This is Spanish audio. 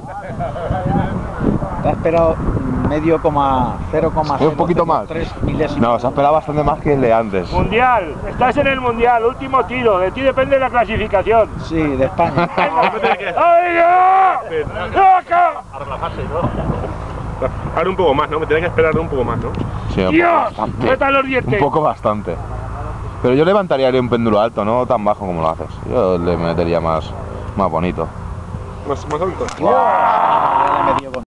Te has esperado medio coma 0,03 un poquito más. milésimas. No, se ha esperado bastante más que el de antes. Mundial, estás en el mundial, último tiro, de ti depende la clasificación. Sí, de España. ¡Ay, ya! ¡Acá! Ahora un poco más, ¿no? Me tenía que esperar un poco más, ¿no? Sí, un ¡Dios! poco bastante. ¡Meta los dientes! Un poco bastante. Pero yo levantaría un péndulo alto, no tan bajo como lo haces. Yo le metería más bonito. Más alto. Ya le he metido con